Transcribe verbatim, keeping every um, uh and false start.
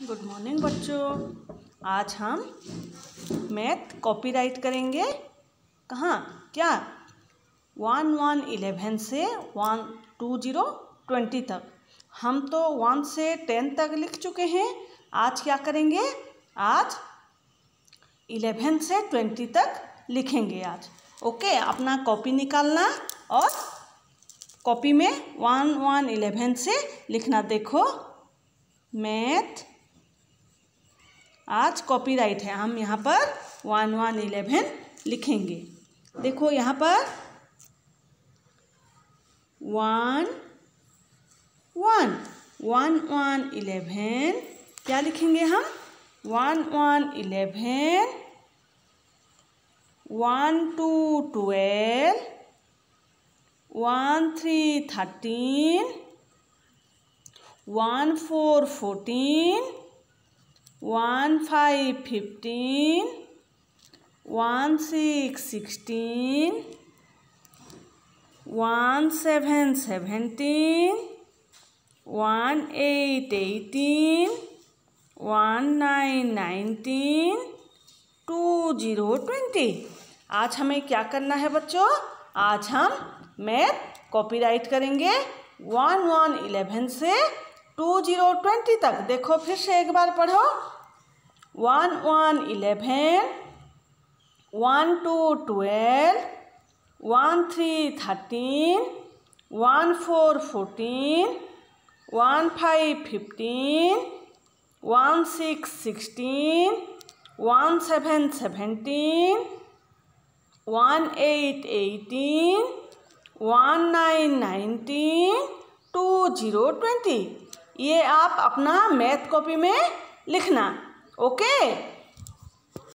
Good morning बच्चों। आज हम मैथ कॉपीराइट करेंगे। कहाँ क्या वन वन इलेवन से वन टू ज़ीरो ट्वेंटी तक। हम तो वन से टेन तक लिख चुके हैं। आज क्या करेंगे? आज इलेवन से ट्वेंटी तक लिखेंगे आज। ओके, अपना कॉपी निकालना और कॉपी में वन वन इलेवन से लिखना। देखो मैथ आज कॉपीराइट है, हम यहाँ पर वन वन इलेवन लिखेंगे। देखो यहाँ पर one one one one eleven क्या लिखेंगे हम? One one eleven, one two twelve, one three thirteen, one four fourteen, one five fifteen, one six sixteen, one seven seventeen, one eight eighteen, one nine nineteen, two zero twenty. आज हमें क्या करना है बच्चों? आज हम मैथ कॉपीराइट करेंगे one one eleven से टू ज़ीरो ट्वेंटी तक। देखो फिर से एक बार पढ़ो। One one eleven, one two twelve, one three thirteen, one four fourteen, one five fifteen, one six sixteen, one seven seventeen, one eight eighteen, one nine nineteen, two zero twenty. ये आप अपना मैथ कॉपी में लिखना। Okay.